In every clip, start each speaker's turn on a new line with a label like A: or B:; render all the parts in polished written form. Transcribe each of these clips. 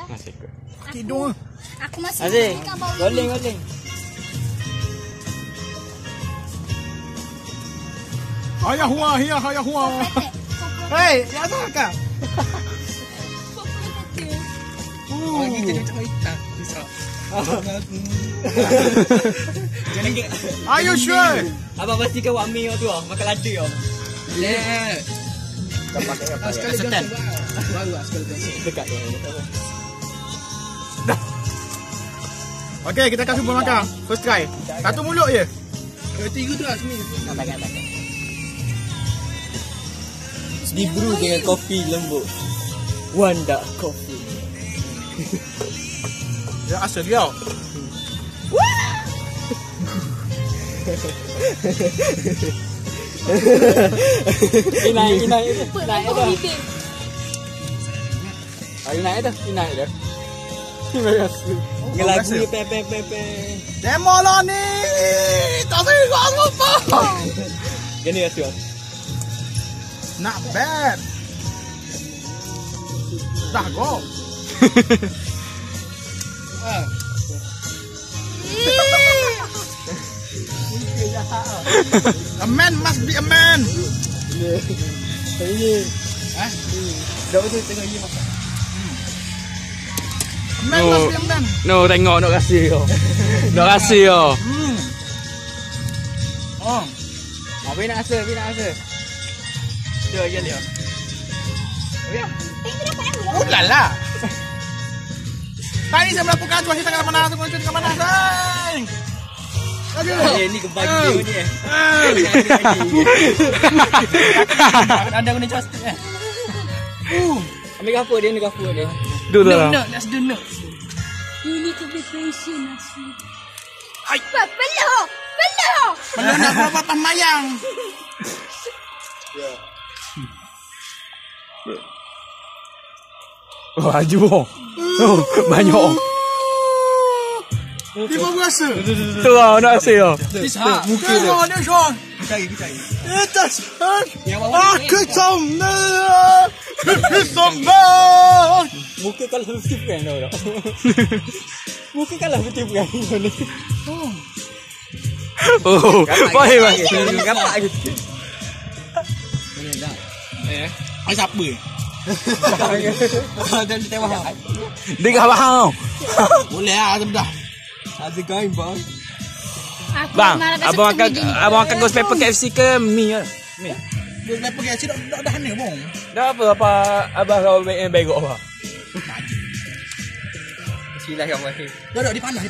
A: Masih ikut.
B: Tidur.
C: Aku masih
A: Aziz, goling.
B: Ayah huah. Hei, ya tak?
D: Lagi jadi macam ikan. Bisa. Jangan ke.
B: Are you sure?
A: Abang pastikan wak mi tu makan lada yo.
D: Yeah. Sekali
A: Setan.
D: baru sekali
A: Dekat tu.
B: Okey, kita akan cuba makan. First try. Satu mulut je.
D: Tiga tu lah sini.
A: Tak. Di brew dengan kopi lembut. Wanda kopi.
B: Ya asal dia.
A: Naik dah. Ayo naik dah. Terima kasih. Ngelagu ni pe.
B: Demo lah ni. Tak saya apa.
A: Gini kasih.
B: Not bad. Dah go. A man must be a man.
A: Ini. Dah betul tengok ini makan.
B: A man must be a man.
A: No, tengok nak kasih yo. Nak kasih yo.
B: Oh.
A: Apa nak rasa? Dia lihat.
B: Ulala. Tadi saya melakukan tu, kita kat mana? Saya kat mana? Sayang.
A: Ni kebagi ni.
D: Ada guna joystick
A: Ambil kapur dia ni.
D: No, let's do no.
C: You need to be patient, Asri.
B: Hai.
C: Peluk.
B: Mana nak berapa pamayang?
A: Oh, aju. Oh, banyak.
B: Dia berasa.
A: Tu lah nak rasa yo.
D: Bisa.
B: Muka dia. Dia Sean.
D: Cari.
B: Itu Sean. Aku
A: Muka kalau 50% dah. Muka kalau 50% ni. Oh, boleh bang. Gapak gitu.
D: Boleh dah. Ai siapa? Dan di tewah.
A: Dengar faham.
B: Boleh lah, dah.
D: Ada kain bang.
A: Bang, abang makan ghost pepper KFC ke mi ah? Mi.
B: Ghost pepper KFC dah ni bang.
A: Dah apa abang kau begok apa? Silah kau mai.
D: Dah di panah.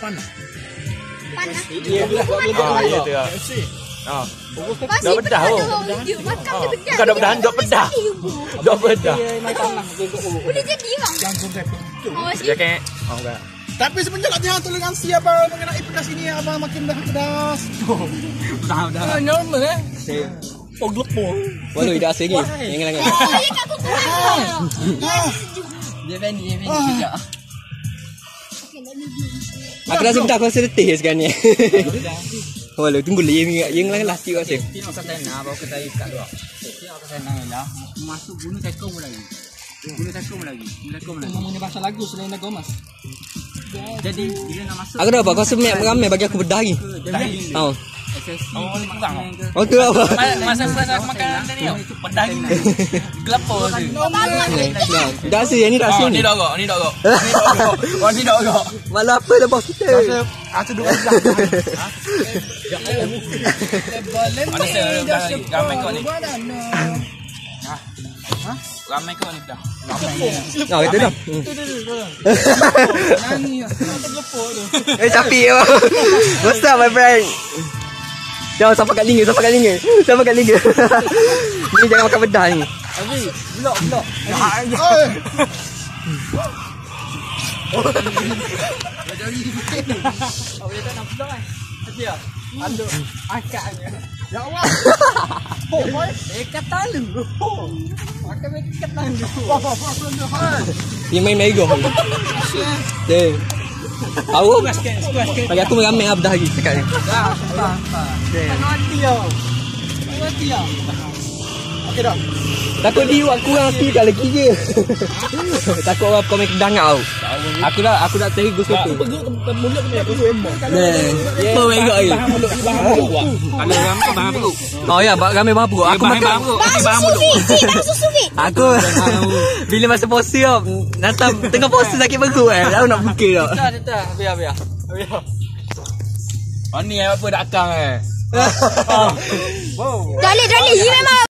A: Ya tu ah. Dah bedah oh. Bukan dah bedah, dah pedah. Dah pedah.
C: Boleh jadi bang.
B: Jangan pepper.
A: Ya ke? Oh enggak.
B: Tapi semenjak latihan toleransi abang mengenai pedas ini abang makin dah pedas.
D: Dah. Normal
A: Oh glepon. Walau dah asing ni. Yang lagi.
C: Saya kat kuku.
D: Dia Benny sekejap.
A: Aku rasa dah konsentrasi sekarang ni. Walau tunggu yang lagi latih kat sini.
D: Tengok kat sana bawa kita ikat tu. Tengok kat sana lah. Masuk gunung tekong lagi. Ngomongnya bahasa lagu selain lagu mas. Jadi bila nak masuk.
A: Aku dah apa? Kau semek ramai bagi aku bedah lagi. Tahu. Oh tu apa?
D: Masa aku makan tadi pedas ni. Gelapor tu.
A: Dah sih ni dah sih ni.
D: Ni dah agak. Oh ni dah agak.
A: Malah apa dah bos kita.
B: Aku duduk dah.
D: Mana ramai kau ni. Ramai kau ni dah.
A: Oh itu dah.
D: Nani gelapor tu.
A: Capi. What's up my friend? Jangan sampai kat linga. Ni jangan makan bedah ni.
D: Abi, blok. Jadi sikit ni. Awak dia tak nak blok kan? Hati ah. Aduh, akaknya.
B: Ya Allah.
D: Kata lu. Makan kata lu.
A: Yang main mego. Deh. Tahu? Bagi aku meramai bedah lagi sekarang ni.
D: Dah. Kan mati ah.
B: okey dah.
A: Takut dia buat kurang sikit lagi je. Takut orang komen kedang tau. Aku dah terigu situ.
B: Mulut kena aku ember.
A: Apa mega lagi?
B: Bahan mulut buah.
D: Kalau ramai bahan perut.
A: Oh ya, ramai bahan perut. Aku makan.
C: Bahan susu fit. Bahan susu fit.
A: Aku bila masa puasa tau, nanti tengah puasa sakit perut Tahu nak buka tau.
D: Dah. Biar. Oh ni apa dak akang
C: Dalih, he memang